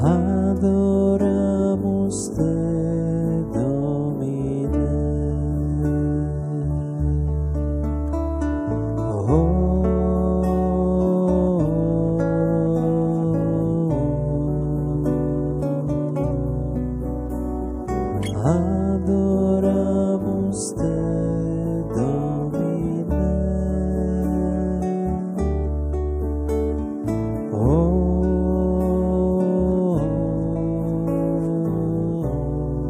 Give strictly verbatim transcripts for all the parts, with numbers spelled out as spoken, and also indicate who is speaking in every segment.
Speaker 1: Adoramus te, Domine. Oh, adoramus te, Domine. Oh,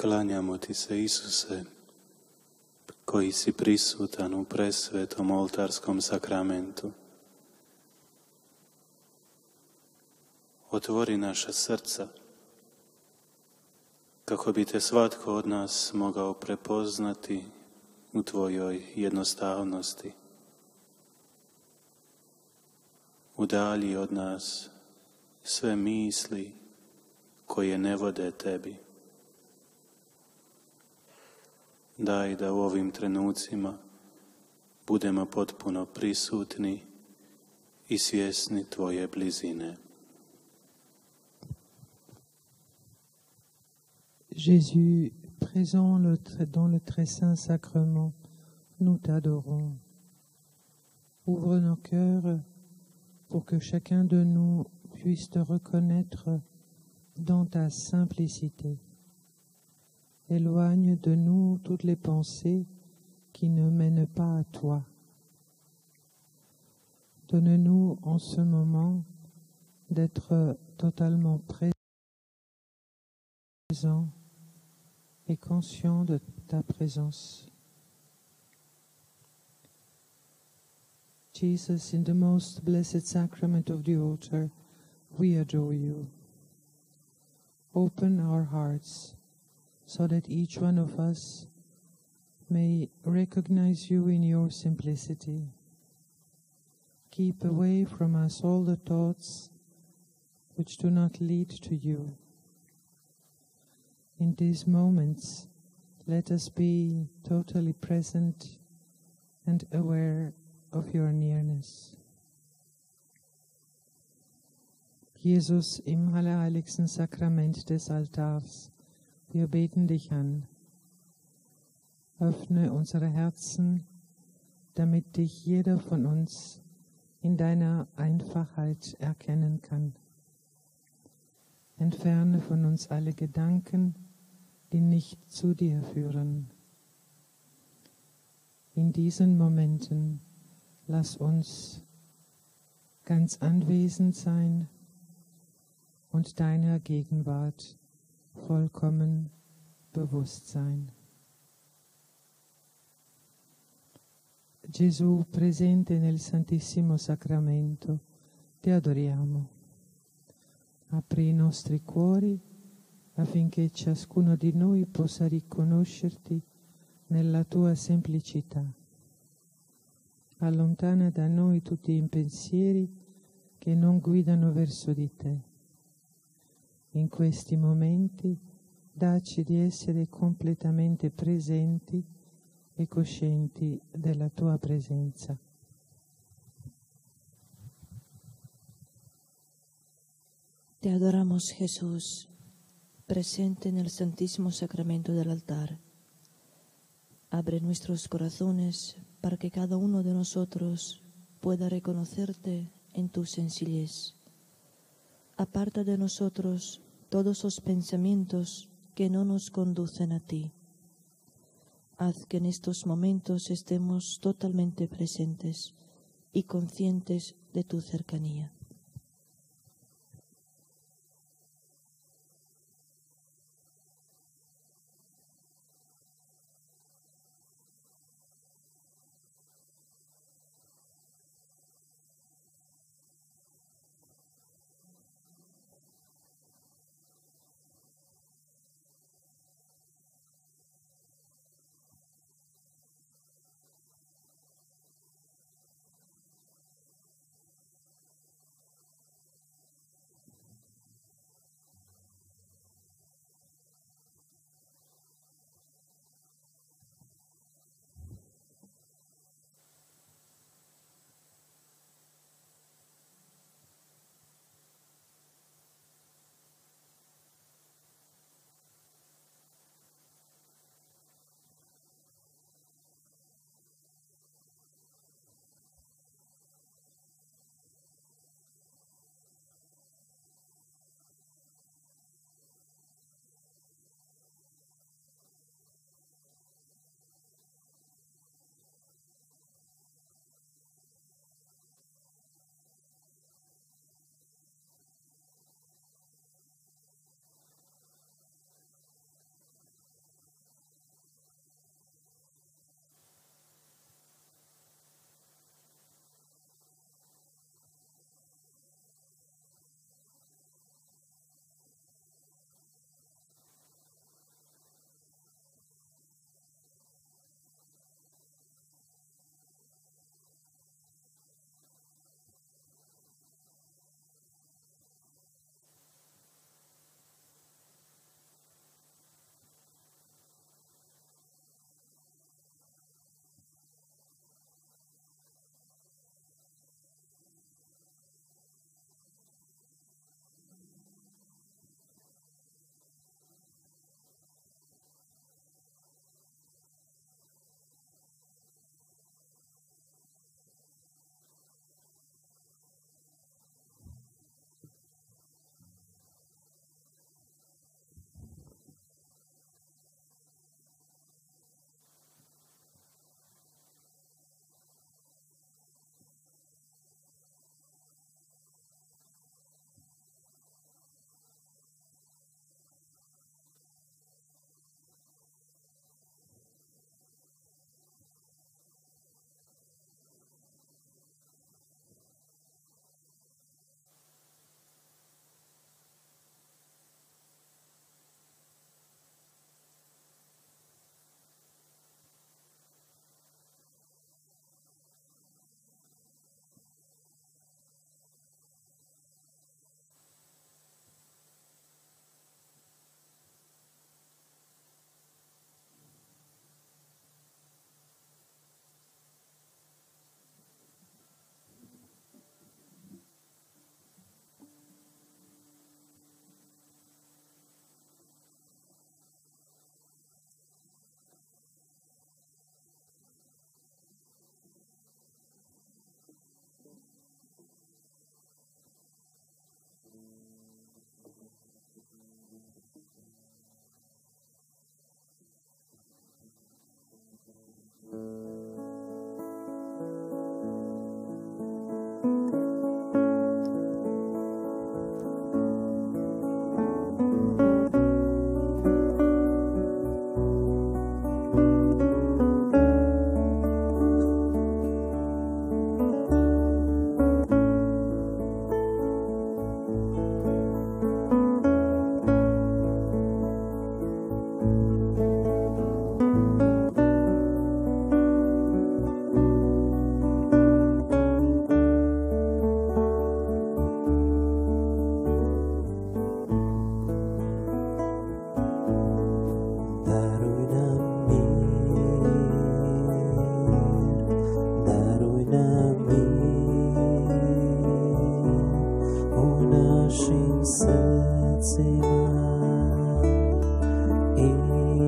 Speaker 1: Klanjamo ti se, Isuse, koji si prisutan u presvetom oltarskom sakramentu. Otvori naša srca, kako bi te svatko od nas mogao prepoznati u tvojoj jednostavnosti. Udalji od nas sve misli koje ne vode tebi. Daj da u ovim trenucima budemo potpuno prisutni i svjesni tvoje blizine.
Speaker 2: Jésus, présent le, dans le très saint sacrement, nous t'adorons. Ouvre nos cœurs pour que chacun de nous puisse te reconnaître dans ta simplicité. Éloigne de nous toutes les pensées qui ne mènent pas à toi. Donne-nous en ce moment d'être totalement présent et conscient de ta présence. Jesus, in the most blessed sacrament of the altar, we adore you. Open our hearts so that each one of us may recognize you in your simplicity. Keep away from us all the thoughts which do not lead to you. In these moments, let us be totally present and aware of your nearness. Jesus, im allerheiligsten Sakrament des Altars, wir beten dich an. Öffne unsere Herzen, damit dich jeder von uns in deiner Einfachheit erkennen kann. Entferne von uns alle Gedanken, die nicht zu dir führen. In diesen Momenten lass uns ganz anwesend sein und deiner Gegenwart vollkommen bewusst sein. Gesù, presente nel Santissimo Sacramento, ti adoriamo. Apri i nostri cuori affinché ciascuno di noi possa riconoscerti nella tua semplicità. Allontana da noi tutti i pensieri che non guidano verso di te. In questi momenti dacci di essere completamente presenti e coscienti della tua presenza.
Speaker 3: Te adoramos, Jesús, presente en el Santísimo Sacramento del altar. Abre nuestros corazones para que cada uno de nosotros pueda reconocerte en tu sencillez. Aparta de nosotros todos los pensamientos que no nos conducen a ti. Haz que en estos momentos estemos totalmente presentes y conscientes de tu cercanía.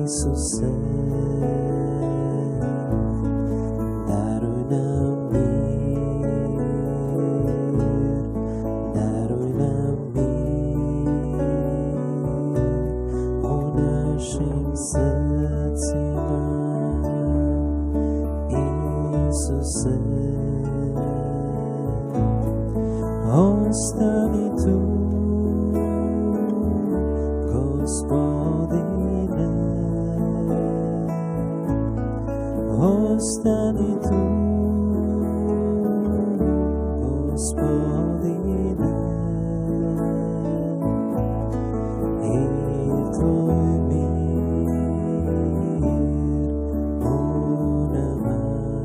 Speaker 4: Iisuse, daruj nám mír, daruj nám mír u našich srdciach, Iisuse, ostani tu, Gospodine, ostani tu, Gospodine, i tvoj mir u nama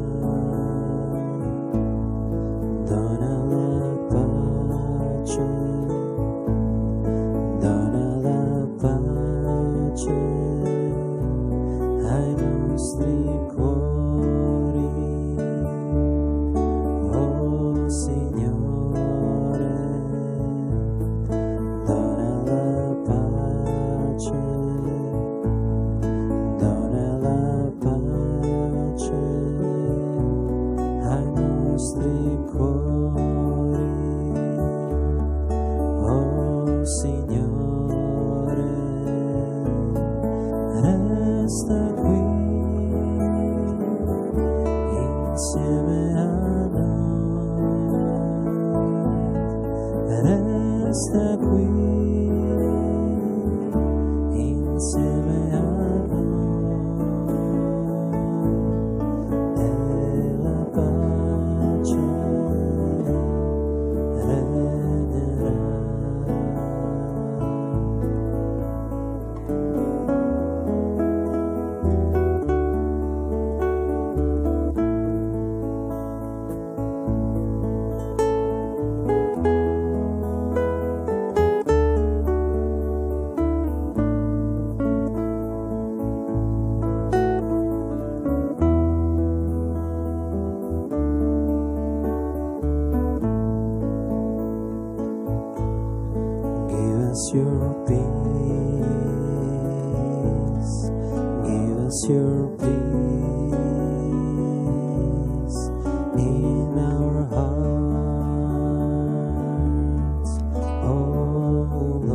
Speaker 4: dona la pace, dona la pace ai nostri cuori, oh Signore, dona la pace, dona la pace ai nostri cuori, oh Signore, resta qui insieme a noi, resta qui insieme a noi, e la pace regnerà. Give us your peace, give us your peace in our hearts, oh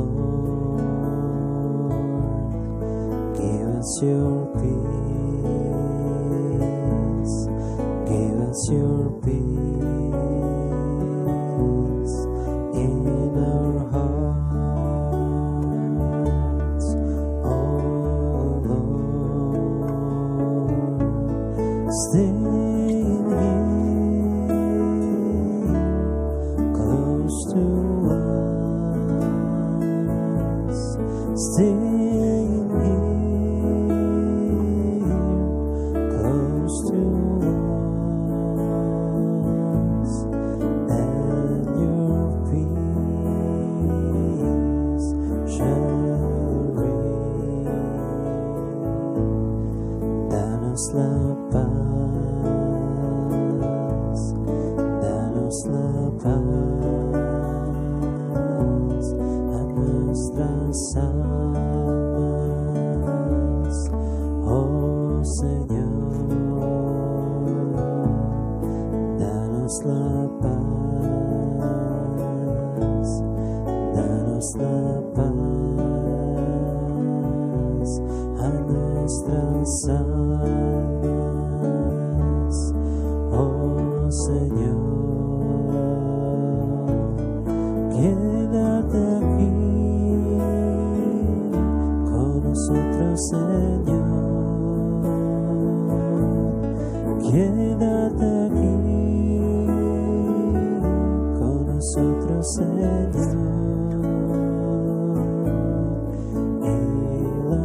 Speaker 4: Lord, give us your peace, give us your peace in our hearts, oh Lord, stay here close to us, stay here close to us, and your peace shall reign. Danos la paz, danos la paz a nuestras almas, oh Señor, danos la paz, danos la paz a nuestras almas, oh Señor, quédate aquí con nosotros, Señor, quédate aquí con nosotros, Señor, y la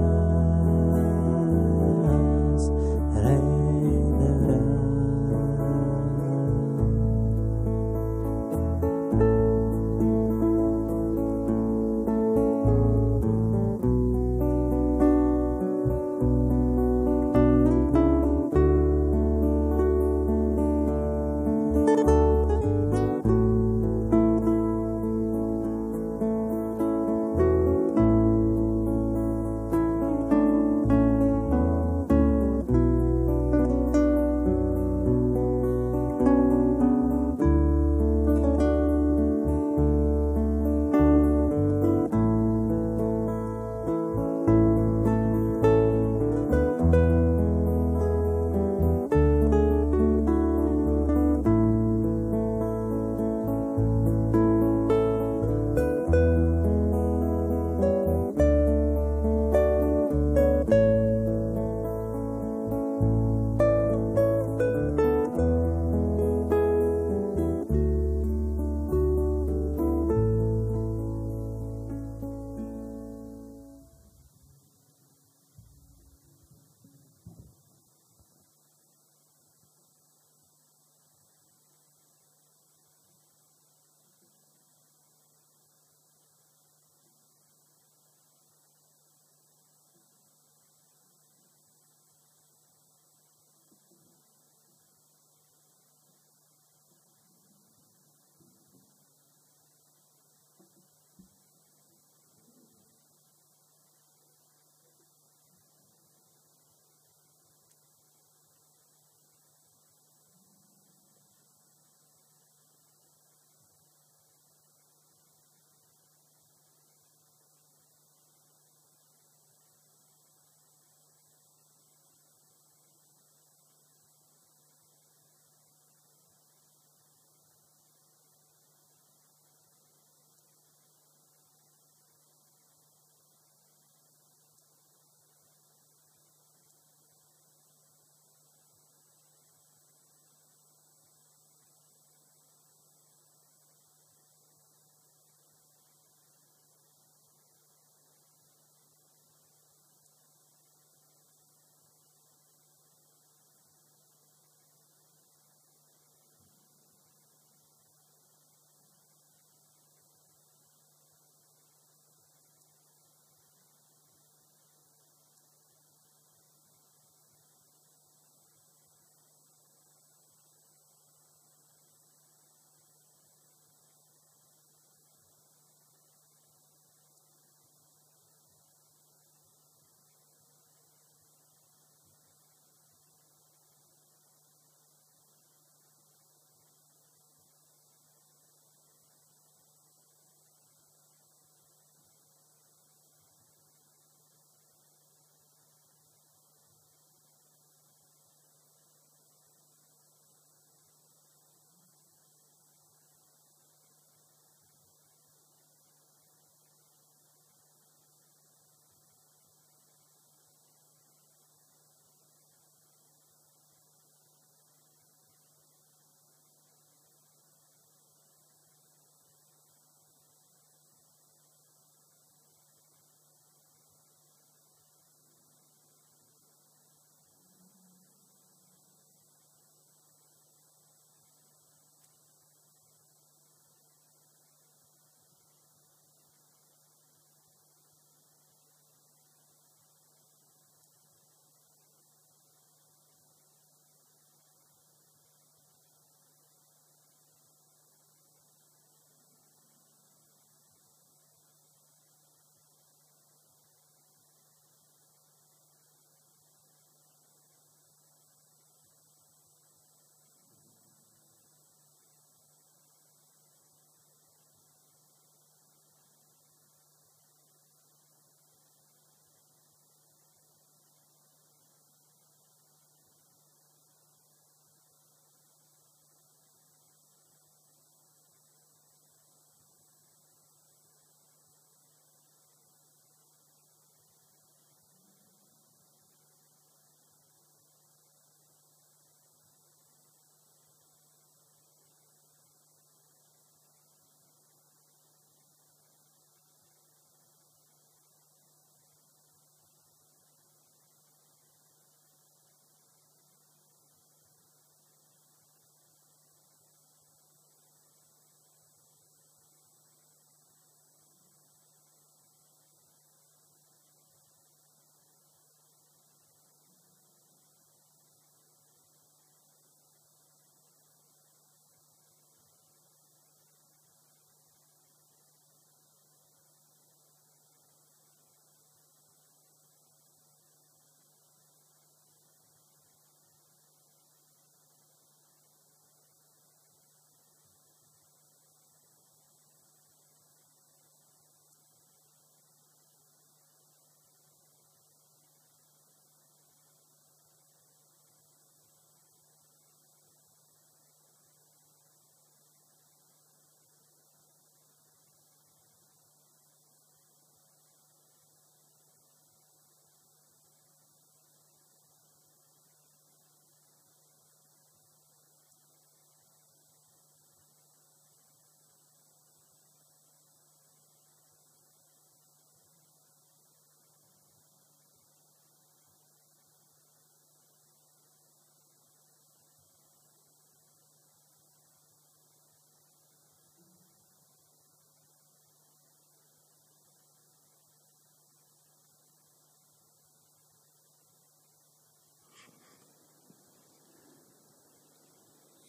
Speaker 4: paz reinará.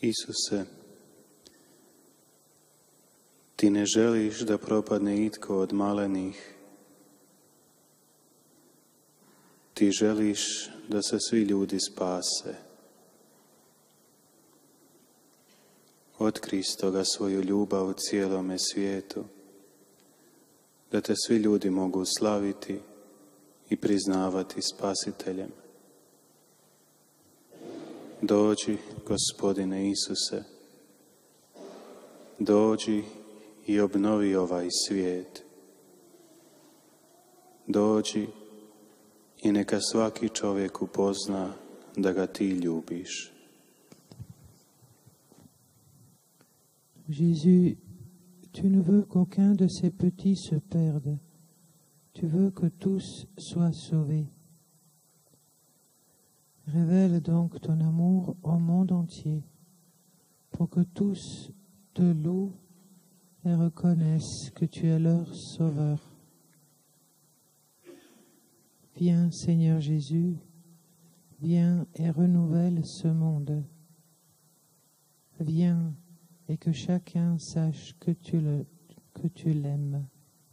Speaker 1: Isuse, Ti ne želiš da propadne itko od malenih. Ti želiš da se svi ljudi spase. Otkri stoga svoju ljubav u cijelome svijetu, da te svi ljudi mogu slaviti i priznavati Spasiteljem. Dođi, Gospodine Isuse, dođi i obnovi ovaj svijet. Dođi i neka svaki čovjek upozna da ga Ti ljubiš.
Speaker 2: Jésus, tu ne veux qu'aucun de ces petits se perde. Tu veux que tous soient sauvés. Révèle donc ton amour au monde entier pour que tous te louent et reconnaissent que tu es leur sauveur. Viens, Seigneur Jésus, viens et renouvelle ce monde. Viens et que chacun sache que tu le, que tu l'aimes.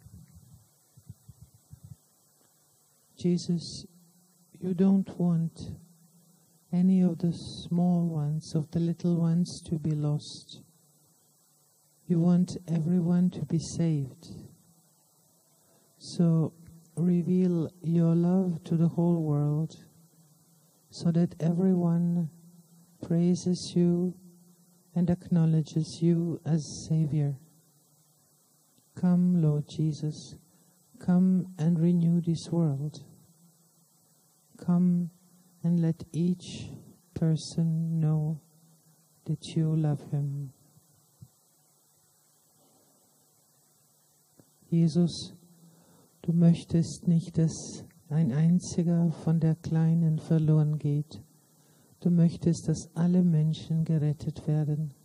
Speaker 2: Jesus, you don't want any of the small ones, of the little ones to be lost. You want everyone to be saved. So reveal your love to the whole world, so that everyone praises you and acknowledges you as Savior. Come, Lord Jesus, come and renew this world. Come and let each person know that you love him. Jesus, du möchtest nicht, dass ein einziger von der Kleinen verloren geht. Du möchtest, dass alle Menschen gerettet werden.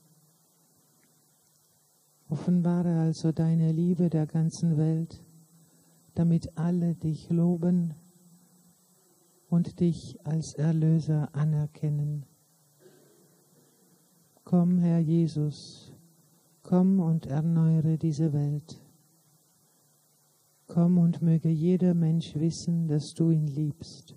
Speaker 2: Offenbare also deine Liebe der ganzen Welt, damit alle dich loben und dich als Erlöser anerkennen. Komm, Herr Jesus, komm und erneuere diese Welt. Komm und möge jeder Mensch wissen, dass du ihn liebst.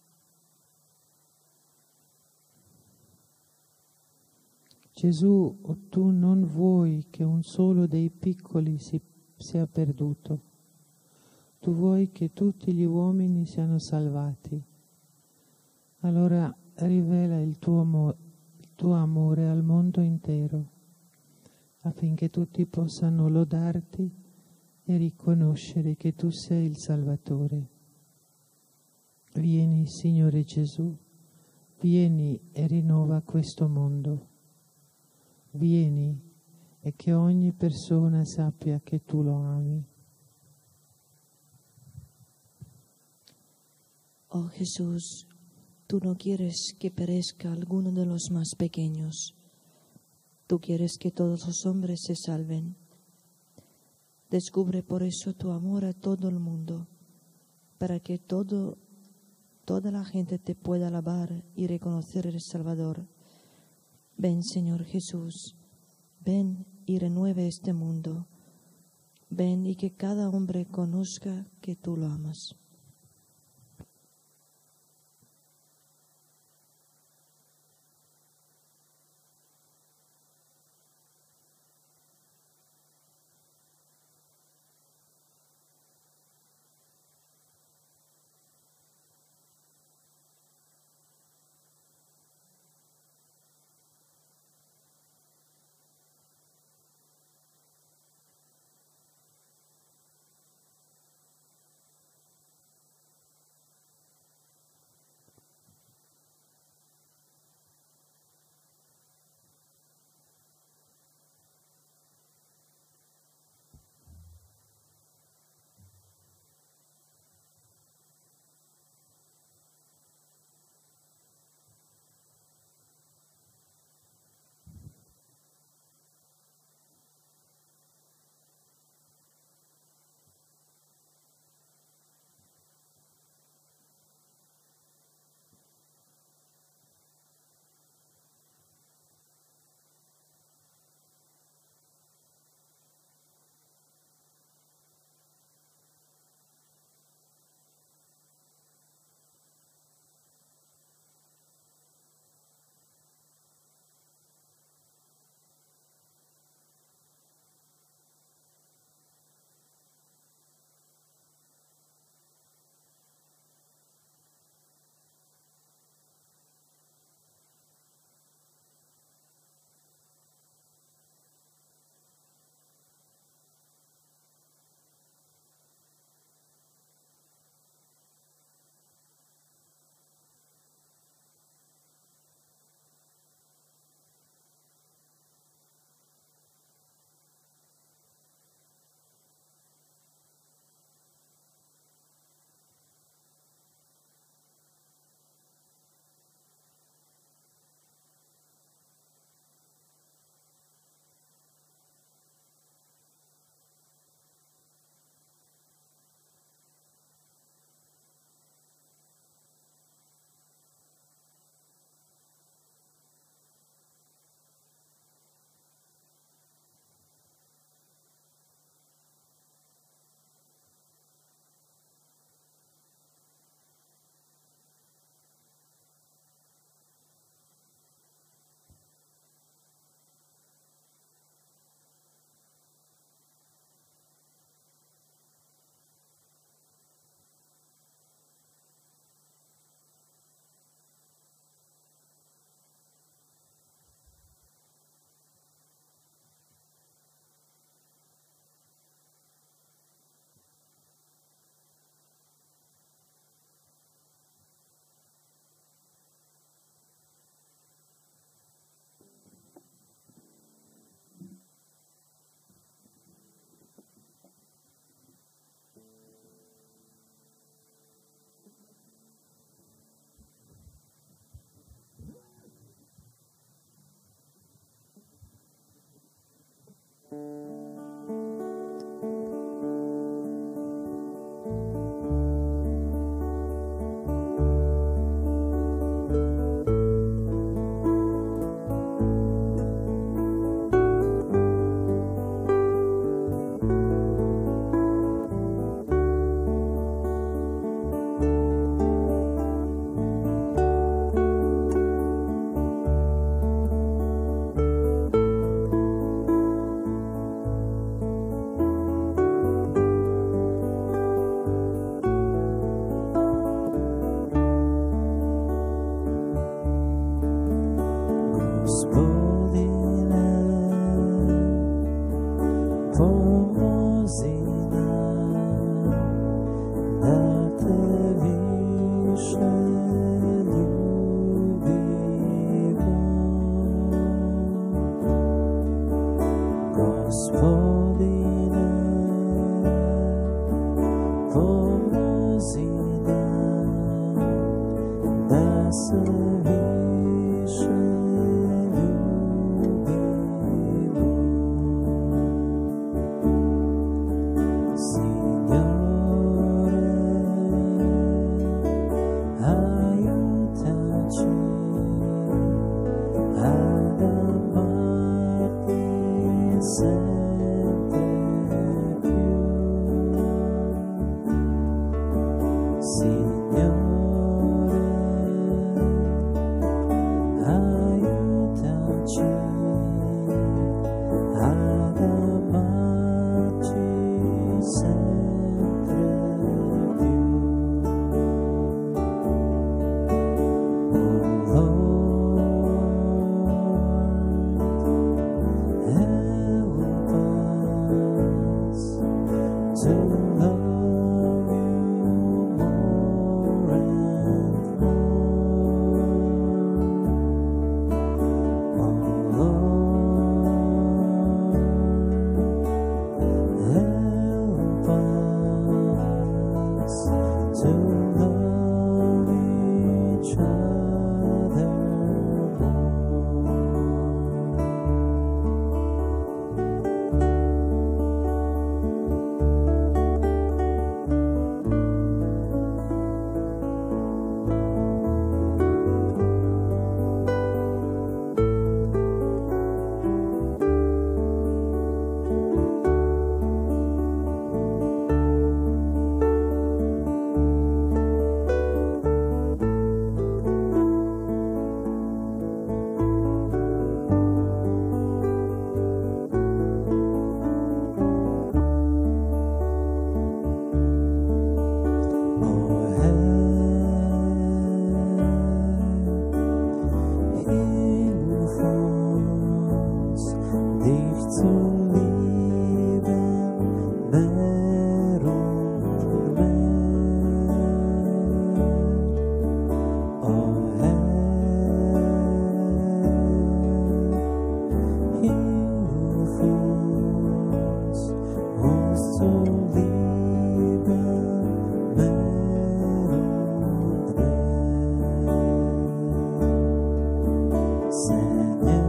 Speaker 2: Gesù, tu non vuoi che un solo dei piccoli si, sia perduto. Tu vuoi che tutti gli uomini siano salvati. Allora rivela il tuo, amor, il tuo amore al mondo intero, affinché tutti possano lodarti e riconoscere che tu sei il Salvatore. Vieni, Signore Gesù, vieni e rinnova questo mondo. Vieni e che ogni persona sappia che tu lo ami.
Speaker 3: Oh Jesús, tú no quieres que perezca alguno de los más pequeños. Tú quieres que todos los hombres se salven. Descubre por eso tu amor a todo el mundo, para que todo, toda la gente te pueda alabar y reconocer el Salvador. Ven, Señor Jesús, ven y renueve este mundo. Ven y que cada hombre conozca que tú lo amas.
Speaker 4: nas više ljubimo. Signore, aiutaci ad amarti sempre più. Signore, aiutaci ad amarci sempre più. Oh Lord, help us to love you more and more. Oh Lord, help us to love each other more. Dich zu lieben, mehr und mehr. Oh Herr, hilf uns, uns zu lieben, mehr und mehr. Seigneur,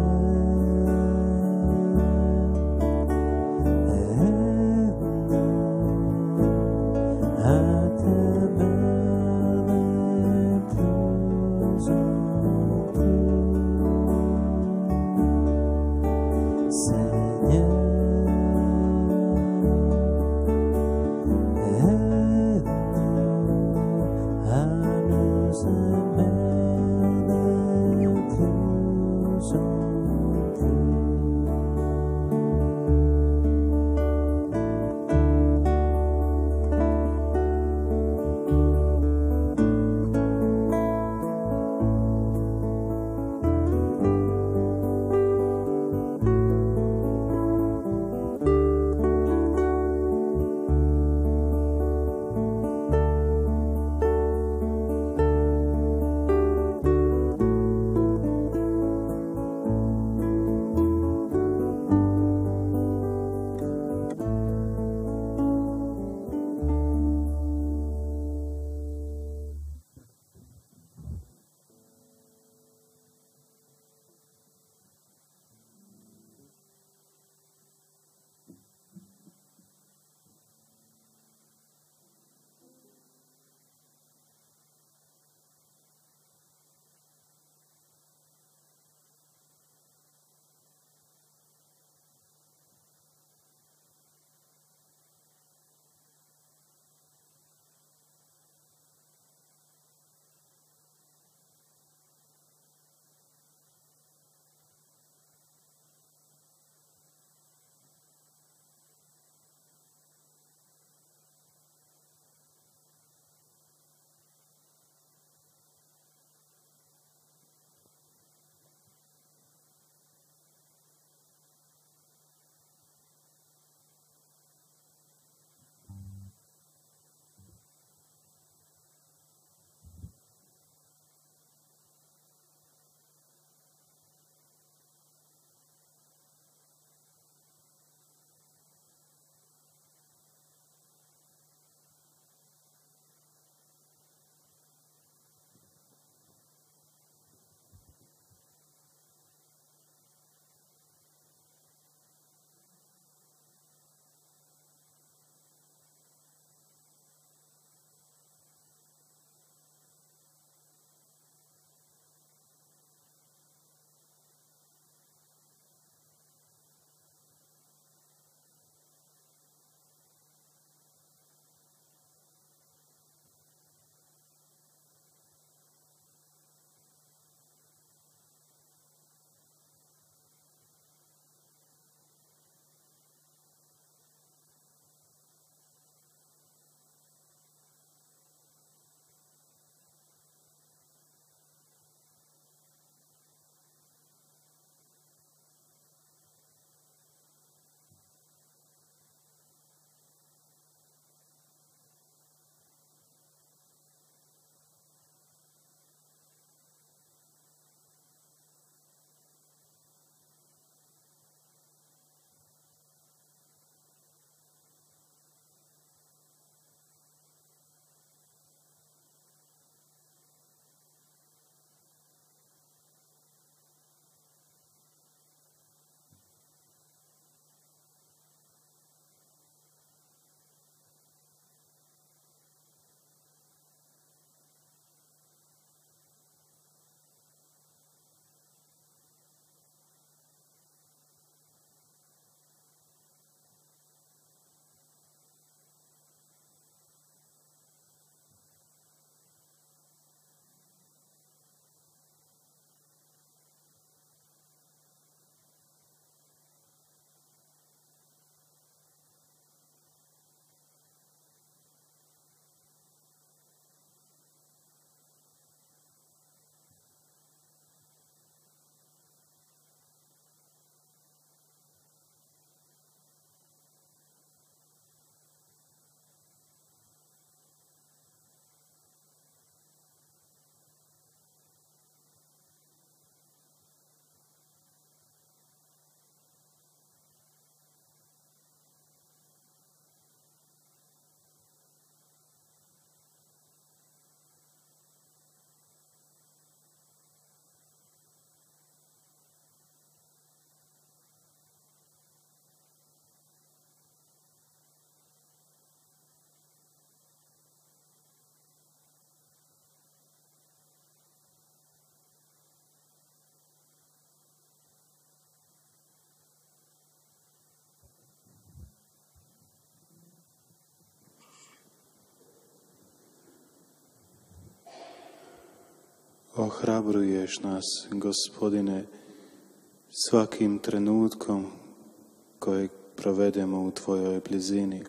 Speaker 1: Ohrabruješ nas, Gospodine, svakim trenutkom kojeg provedemo u Tvojoj blizini.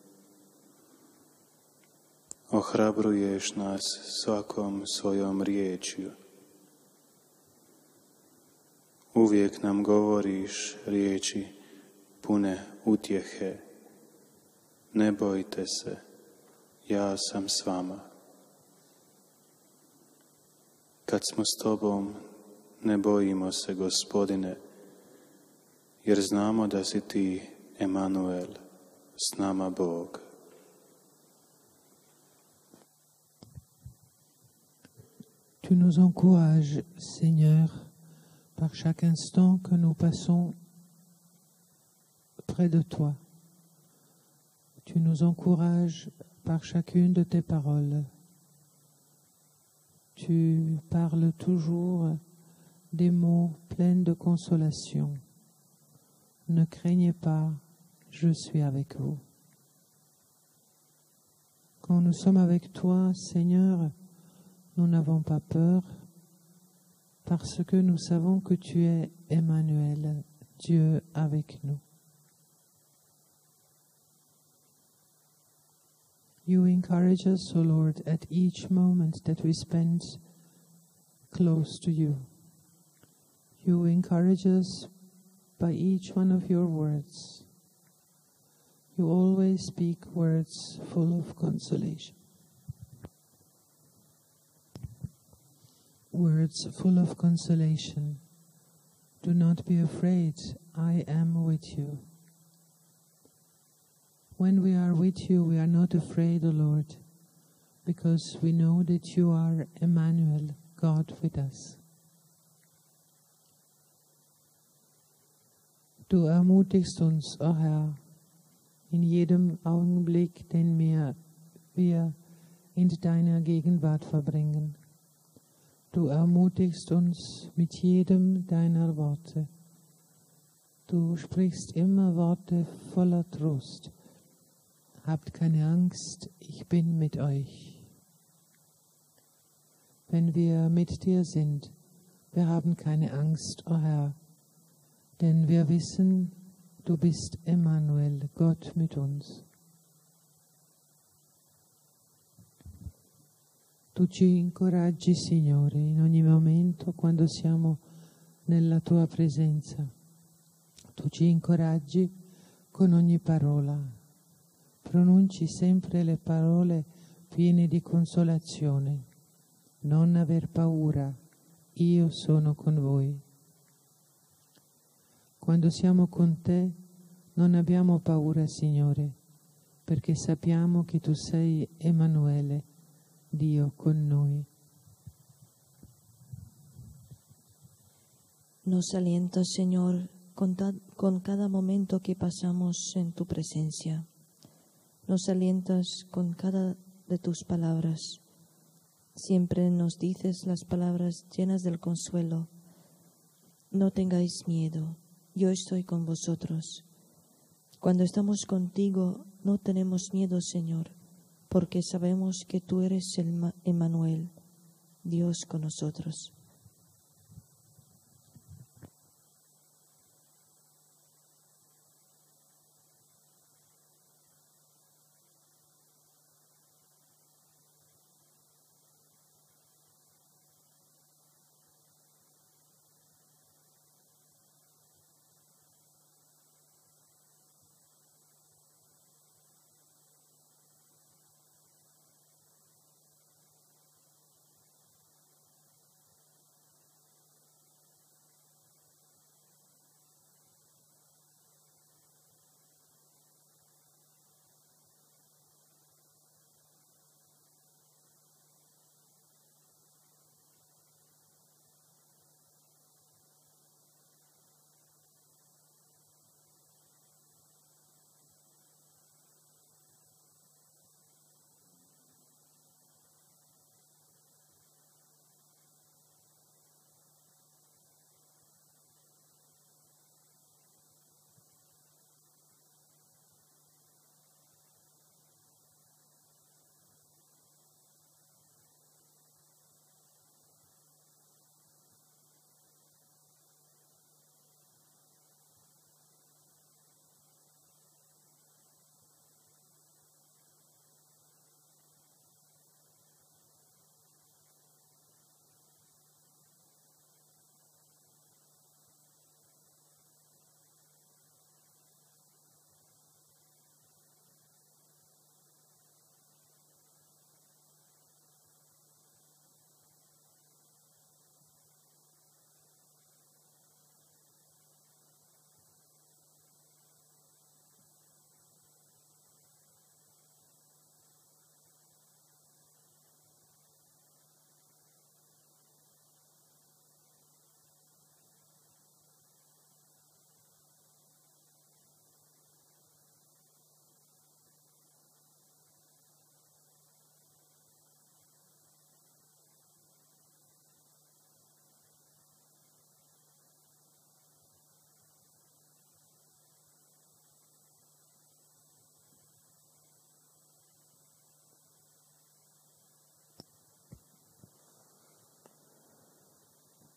Speaker 1: Ohrabruješ nas svakom svojom riječju. Uvijek nam govoriš riječi pune utjehe. Ne bojte se, ja sam s vama. Kad smo s Tobom, ne bojimo se, Gospodine, jer znamo da si Ti, Emanuel, s nama Bog.
Speaker 2: Tu nous encourages, Seigneur, par chaque instant que nous passons près de toi. Tu nous encourages par chacune de tes paroles. Tu parles toujours des mots pleins de consolation. Ne craignez pas, je suis avec vous. Quand nous sommes avec toi, Seigneur, nous n'avons pas peur parce que nous savons que tu es Emmanuel, Dieu avec nous. You encourage us, O Lord, at each moment that we spend close to you. You encourage us by each one of your words. You always speak words full of consolation. Words full of consolation. Do not be afraid, I am with you. When we are with you, we are not afraid, O Lord, because we know that you are Emmanuel, God with us. Du ermutigst uns, o Herr, in jedem Augenblick, den wir, wir in deiner Gegenwart verbringen. Du ermutigst uns mit jedem deiner Worte. Du sprichst immer Worte voller Trost. Habt keine Angst, ich bin mit euch. Wenn wir mit dir sind, wir haben keine Angst, o Herr, denn wir wissen, du bist Emmanuel, Gott mit uns. Tu ci incoraggi, Signore, in ogni momento quando siamo nella tua presenza. Tu ci incoraggi con ogni parola. Pronunci sempre le parole piene di consolazione. Non aver paura, io sono con voi. Quando siamo con te non abbiamo paura, Signore, perché sappiamo che tu sei Emanuele, Dio con noi.
Speaker 3: Nos alientas, Señor, con, ta- con cada momento que pasamos en tu presencia. Nos alientas con cada de tus palabras. Siempre nos dices las palabras llenas del consuelo. No tengáis miedo, yo estoy con vosotros. Cuando estamos contigo no tenemos miedo, Señor, porque sabemos que tú eres el Ma- Emmanuel, Dios con nosotros.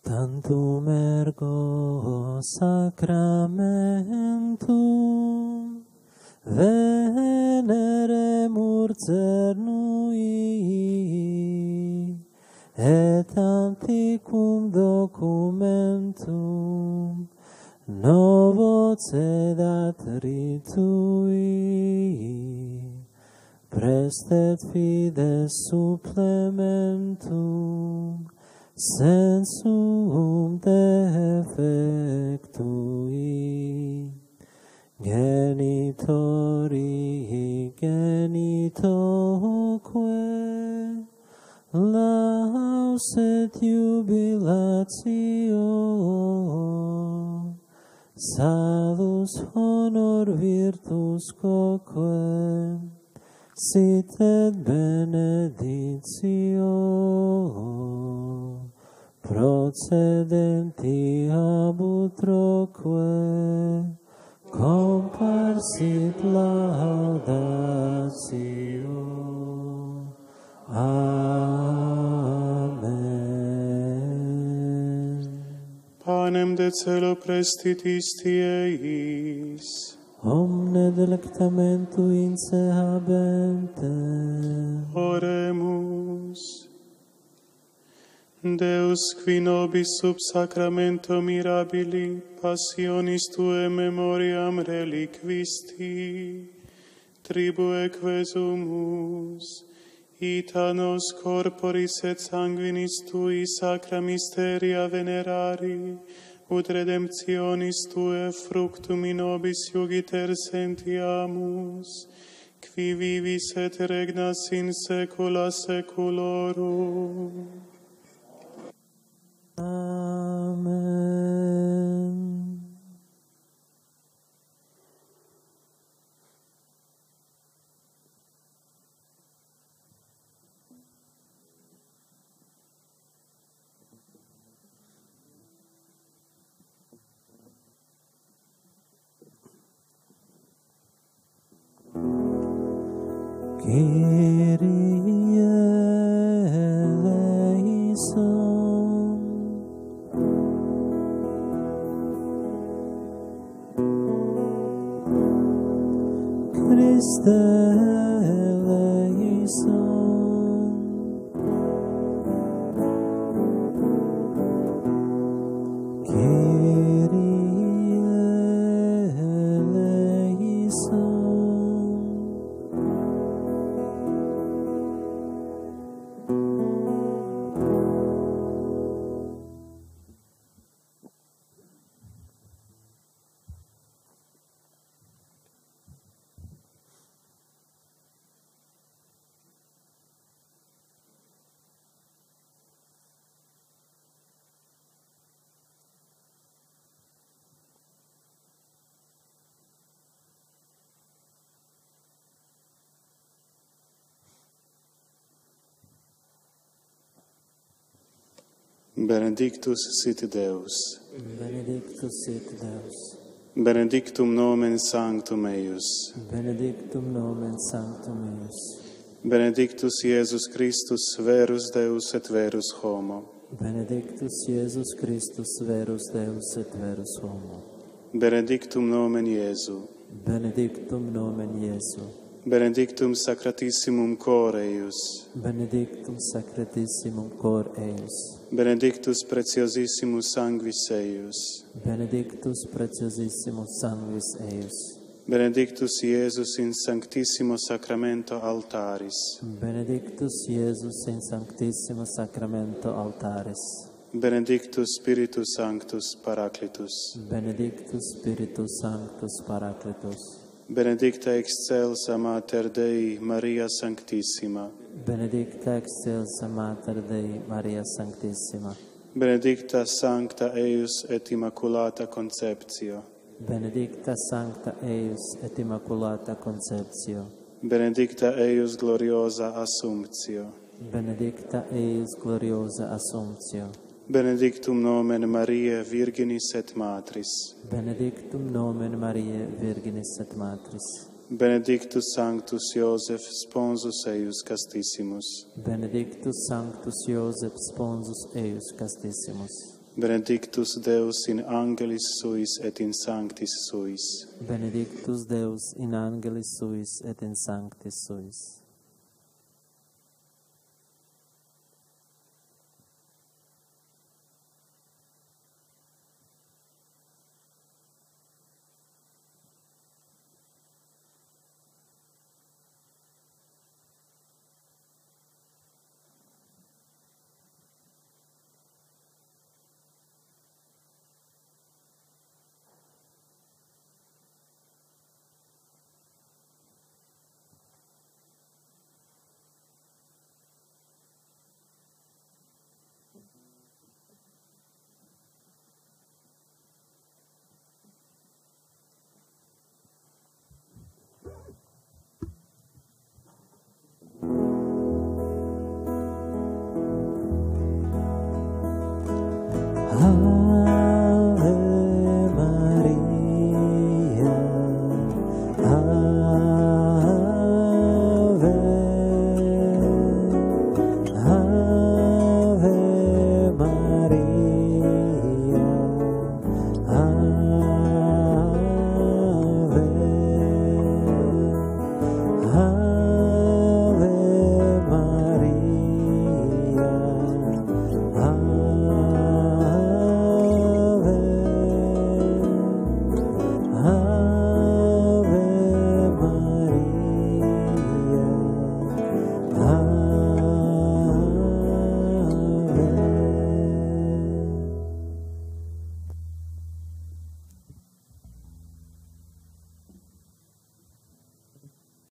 Speaker 4: Tantum ergo sacramentum veneremur cernui, et antiquum documentum novo cedat ritui, prestet fides supplementum sensum defectui, genitori genitoque, laus et jubilatio, salus honor virtus quoque, sit et benedictio, procedenti ab utroque, comparsit laudatio. Amen.
Speaker 1: Panem de celo prestit isti eis,
Speaker 4: Omne delectamentu inse habente,
Speaker 1: oremus. Deus, qui nobis sub sacramento mirabili passionis Tuae memoriam reliquisti, tribue quesumus, ita nos corporis et sanguinis Tui sacra mysteria venerari, ut redemptionis Tuae fructum in nobis iugiter sentiamus, qui vivis et regnas in saecula saeculorum.
Speaker 4: Amen. Kyrie eleison. Christe eleison. Kyrie eleison.
Speaker 1: Benedictus sit Deus,
Speaker 4: Benedictus sit Deus,
Speaker 1: benedictum nomen sanctum eius,
Speaker 4: benedictum nomen sanctum eius,
Speaker 1: benedictus Iesus Christus, verus Deus et verus homo,
Speaker 4: benedictus Iesus Christus, verus Deus et verus homo,
Speaker 1: benedictum nomen Iesu,
Speaker 4: benedictum nomen Iesu,
Speaker 1: benedictum sacratissimum cor eius,
Speaker 4: benedictum sacratissimum cor eius,
Speaker 1: benedictus preciosissimus sanguis eius,
Speaker 4: benedictus preciosissimus sanguis eius,
Speaker 1: benedictus Iesus in sanctissimo sacramento altaris,
Speaker 4: benedictus Iesus in sanctissimo sacramento altaris,
Speaker 1: benedictus Spiritus Sanctus Paraclitus,
Speaker 4: benedictus Spiritus Sanctus Paracletus,
Speaker 1: benedicta excelsa Mater Dei Maria Sanctissima,
Speaker 4: benedicta excelsa Mater Dei Maria Sanctissima,
Speaker 1: benedicta Sancta eius et Immaculata Conceptio,
Speaker 4: benedicta Sancta eius et Immaculata Conceptio,
Speaker 1: benedicta eius gloriosa Assumptio,
Speaker 4: benedicta eius gloriosa Assumptio,
Speaker 1: benedictum nomen Mariae Virginis et Matris,
Speaker 4: benedictum nomen Mariae Virginis et Matris,
Speaker 1: benedictus Sanctus Iosef Sponsus eius Castissimus,
Speaker 4: benedictus Sanctus Iosef Sponsus eius Castissimus,
Speaker 1: benedictus Deus in angelis suis et in sanctis suis.
Speaker 4: Benedictus Deus in angelis suis et in sanctis suis.